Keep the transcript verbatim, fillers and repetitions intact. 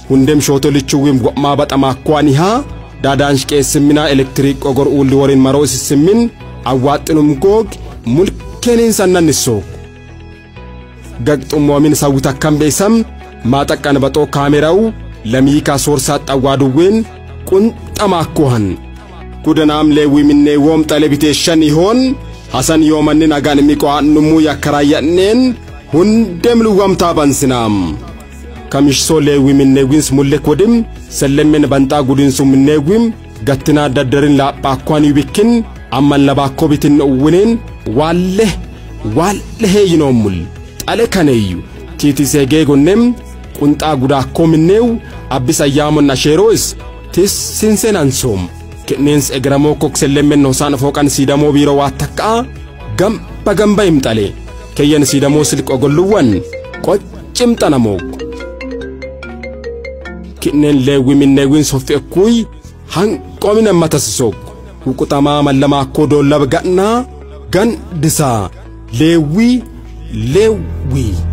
hundem shootolichuwim go'maa baxamaa kwanihaa daadaan shqeessimina elektrik ogor ulli warin maroo isissimmin awwaaxinum goog mulkeniin sannannisoo gagxumoomin sawwita akkam beesam maaxaqqan baxoo kaameraa'u lamiikaa soorsaa xawwaaduwween qunxamaa akkuhan kudanaam leewwi minnee woom xale biteeshan ihoon hasan yoomanni nagaan miqo'annumuu yakkaraayyaneen hundem luwwamtaa bansinaam kamishsoo leewwi minneewwins mullek wadim sellemmen banxaa gudinsum minneewwim gattinaa daddarin laaphaa akkwaan yubikkin amman labaakko bitin uwwineen waalle waalle heeyinoommul xale kaneeyyu tiitisee geegonnem qunxaa gudaakko minneew abbis ayyaamon asheeroos tis sinsenansoom kenneens egramoo kok sellemmen hosaan fooqan siidamoo biiroo waa takkaa gamba gamba himxale keyyan siidamoo silqogolluwwan qoccimxanamoog kinneen leewwi minneewwin soffi ekkuuy hanqoomina matasisoog huquxamaa mallamaa akkoo doollab ga'naa gan disaa leewwi leewwi